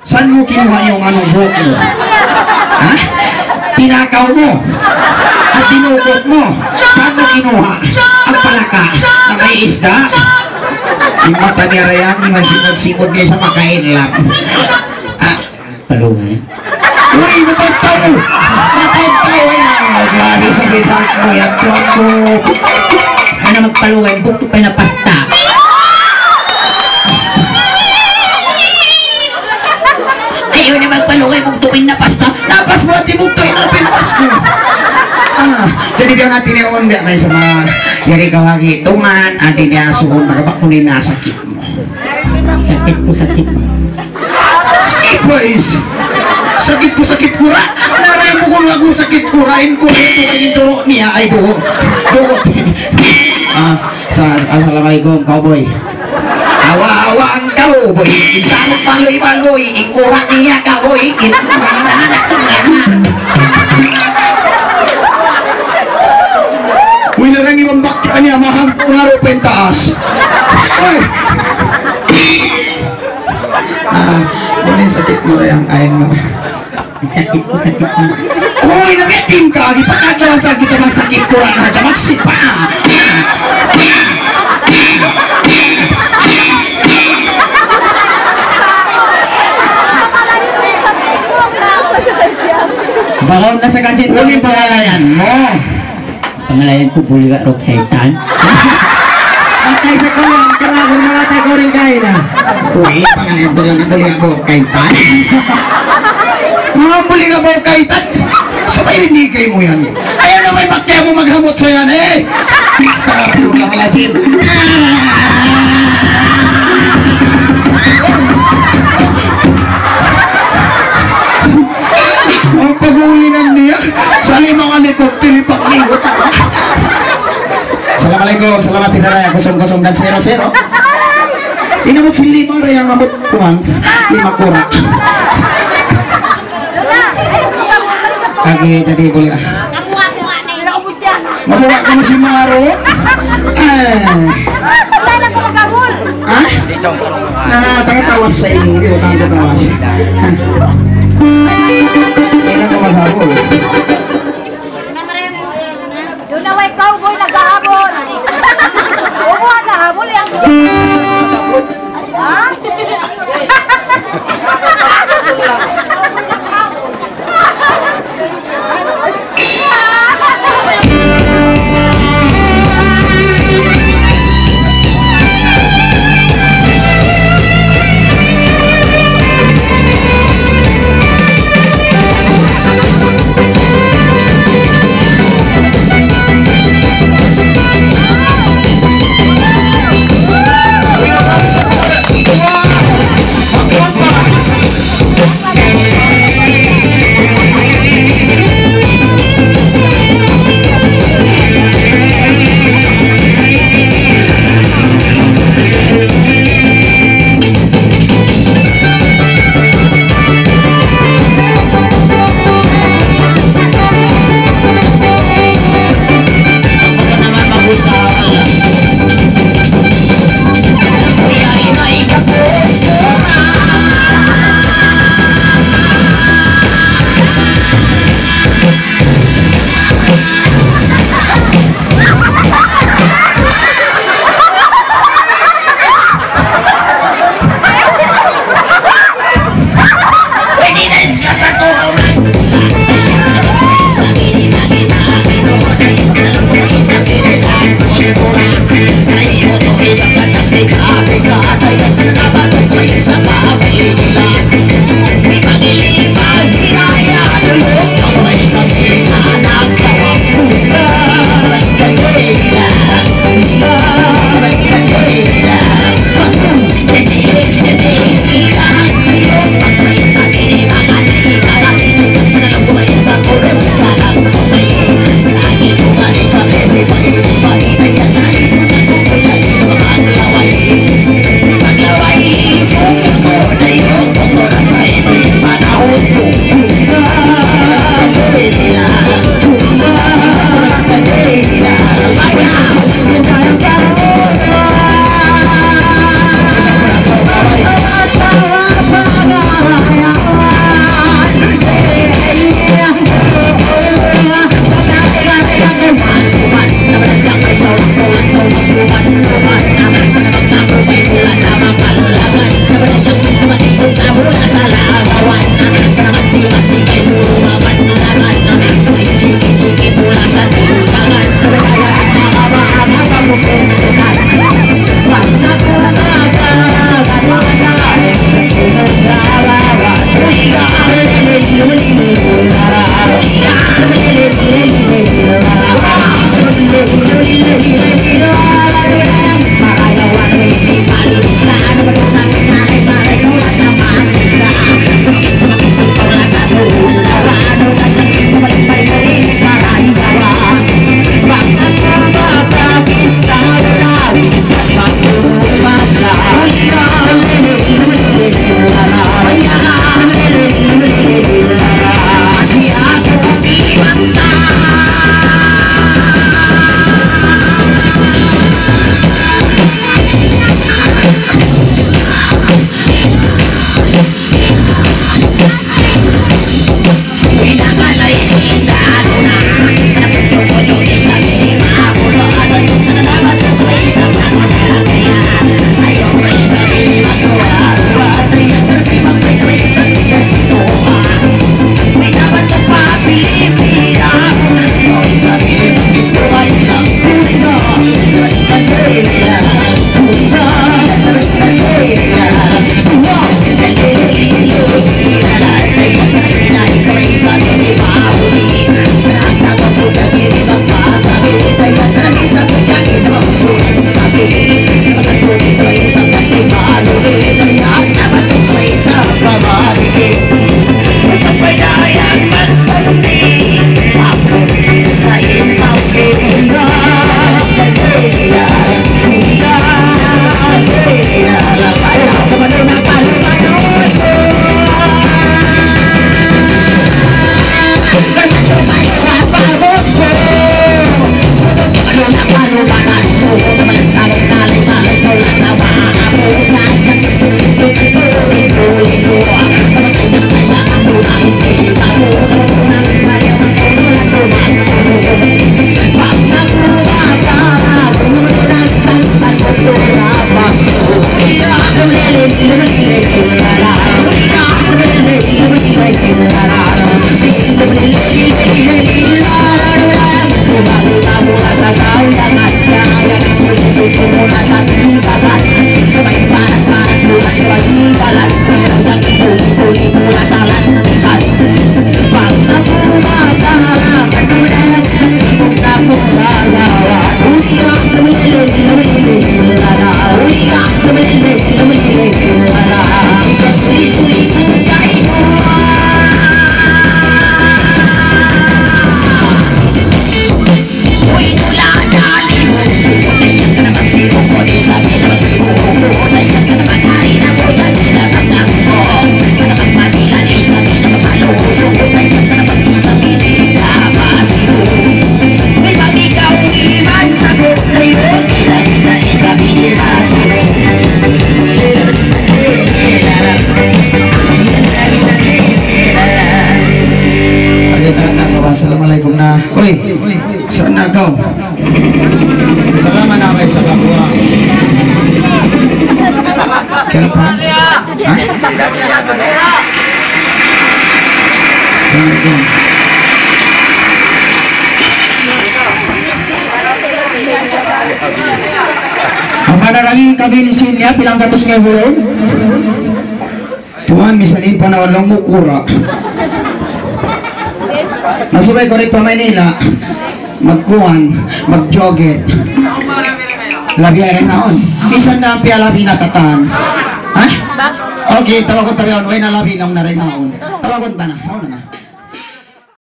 Saan mo kinuha yung anong buhok mo? Ha? Tinakaw mo? At dinukot mo? Saan mo kinuha? Ang palaka na may isda? Yung mata ni Rayang, yung simod-simod niya sa makainlap. Palungan eh. Uy, matagtaw! Matagtaw! Ay, grabe sa bithak mo yan, tuwag ko. Ano magpalungan? Bukto pa na pasta. Ayaw na magpalungan, buktuin na pasta. Lapas mo at buktuin na pinapas ko. Jadi dia natin yung hindi may sa mga yari kawagi tungan, adi niya suhon, magabakunin na sakit mo. Sakit po, sakit mo. Sakit mo is. Sakit ko ra. Naray mo kung akong sakit ko rain ko. Ito kayong duro niya ay dugo. Dugot. Assalamualaikum cowboy. Awa-awa ang cowboy. Isarap baloy-baloy. Ikurak niya cowboy. Uy, narang ibang bakta niya. Mahang pungaro pentaas. Uy. Ano yung sakit mo lang ayon mo? Sakit po, sakit mo. Uy, nabitin ka! Ipagkagawan sa kita bang sakit ko lang na magsit pa! Bakaw na sa kansit. Uling pangalayan mo! Pangalayan ko, Buliga Rock Satan. Patay sa kulang, karagong mga tayo ko rin kain ah. Uy, pangalayan mo lang na Buliga Rock Kaitan? Mga Buliga Rock Kaitan? Sabay hindi kayo mo yan. Ayaw na may bakya mo maghamot sa yan eh! Sa puro lang malajin. Ang pagulinan niya sa limang helikopter lipat-liwat. Assalamualaikum, selamat tidak raya 00 dan 00. Ini mo si lima raya ngamot kuang 5 kura. Lagi tadi boleh mamuha ka mo si Maro. Tanga-tawas sa inyo, hindi ko tanga-tawas. Kailan ka maghabol? Doon na way cowboy naghahabol. Umuha na habol yan. Ha? mula sa lantikan. Pag napumatala, pagkamalag sa tibok na pumalawa. Uliyak na malilala, uliyak na malilala. Kasui-sui bugay mo. Uy, mula dalibo, unayan ka naman sibo ko, di sabi na masibo ko, unayan ka naman harina mo, dali na baglang ko, manakang masilan, di sabi na mapaluso, unayan ka naman di sabi na masibo. May pag ikaw iman, ako tayo, kita-kita, di sabi di masibo. Assalamualaikum na. Uy, saan na ikaw? Salamat na kayo sa kapwa. Kailan pa? Ha? Assalamualaikum. Ang panarangin kami ni Sinya, pilang gatos nga buwan? Tuhan, misalin pa na walang mukura. Nasubay ko rito Maynila, magkuhan, mag-joget. Labi ay rin naon. Isan na ang piyalabi na katan. Ha? Okay, tawag ko tabi on. Way na labi na rin naon. Tawag ko na.